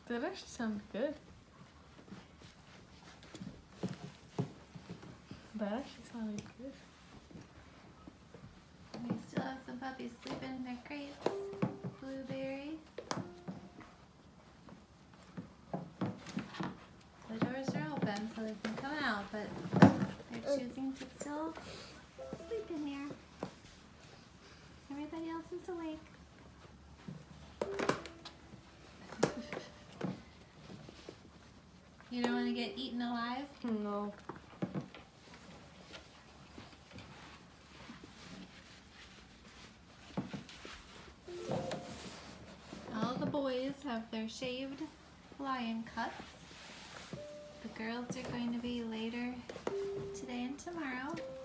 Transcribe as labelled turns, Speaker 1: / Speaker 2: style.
Speaker 1: That actually sounded good. That actually sounded good.
Speaker 2: We still have some puppies sleeping in their crates. Blueberry. The doors are open so they can come out, but they're choosing to still sleep in here. Everybody else is awake. You don't want to get eaten alive?
Speaker 1: No.
Speaker 2: All the boys have their shaved lion cuts. The girls are going to be later today and tomorrow.